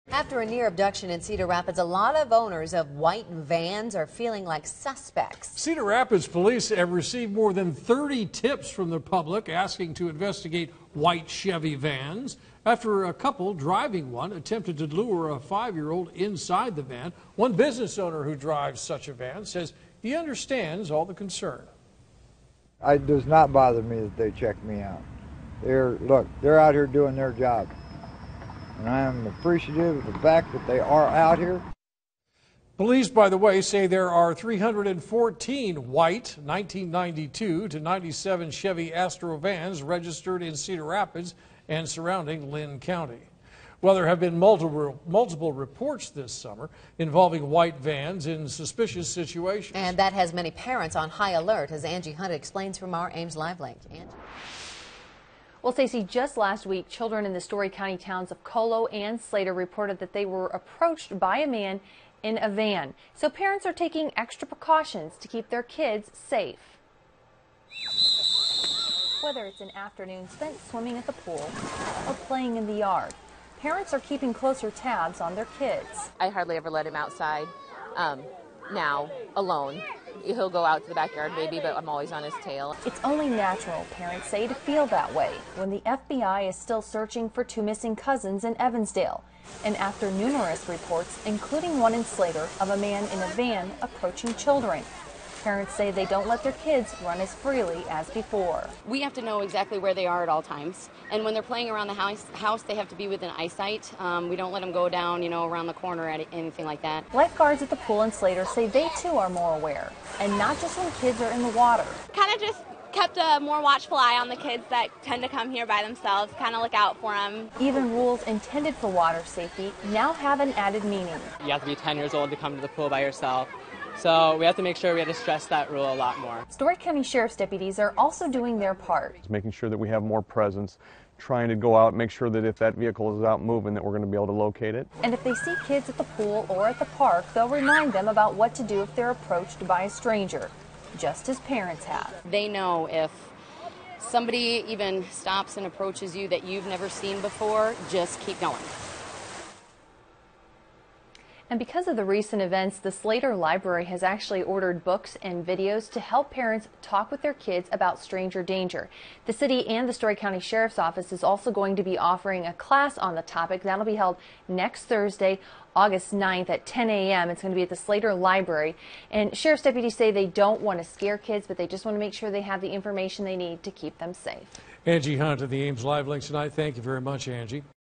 After a near abduction in Cedar Rapids, a lot of owners of white vans are feeling like suspects. Cedar Rapids police have received more than 30 tips from the public asking to investigate white Chevy vans after a couple driving one attempted to lure a 5-year-old inside the van. One business owner who drives such a van says he understands all the concern. It does not bother me that they check me out. They're out here doing their job. And I am appreciative of the fact that they are out here. Police, by the way, say there are 314 white 1992 to 97 Chevy Astro vans registered in Cedar Rapids and surrounding Linn County. Well, there have been multiple reports this summer involving white vans in suspicious situations. And that has many parents on high alert, as Angie Hunt explains from our Ames Live link. Angie. Well, Stacey, just last week, children in the Story County towns of Colo and Slater reported that they were approached by a man in a van. So parents are taking extra precautions to keep their kids safe. Whether it's an afternoon spent swimming at the pool or playing in the yard, parents are keeping closer tabs on their kids. I hardly ever let him outside now, alone. He'll go out to the backyard maybe, but I'm always on his tail. It's only natural, parents say, to feel that way when the FBI is still searching for two missing cousins in Evansdale. And after numerous reports, including one in Slater, of a man in a van approaching children. Parents say they don't let their kids run as freely as before. We have to know exactly where they are at all times. And when they're playing around the house, they have to be within eyesight. We don't let them go down, around the corner or anything like that. Lifeguards at the pool in Slater say they too are more aware, and not just when kids are in the water. Kind of just kept a more watchful eye on the kids that tend to come here by themselves, kind of look out for them. Even rules intended for water safety now have an added meaning. You have to be 10 years old to come to the pool by yourself. So we have to make sure we have to stress that rule a lot more. Story County Sheriff's deputies are also doing their part. Making sure that we have more presence, trying to go out, make sure that if that vehicle is out moving that we're going to be able to locate it. And if they see kids at the pool or at the park, they'll remind them about what to do if they're approached by a stranger, just as parents have. They know if somebody even stops and approaches you that you've never seen before, just keep going. And because of the recent events, the Slater Library has actually ordered books and videos to help parents talk with their kids about stranger danger. The city and the Story County Sheriff's Office is also going to be offering a class on the topic. That'll be held next Thursday, August 9th at 10 a.m. It's going to be at the Slater Library. And Sheriff's deputies say they don't want to scare kids, but they just want to make sure they have the information they need to keep them safe. Angie Hunt of the Ames Live Link tonight. Thank you very much, Angie.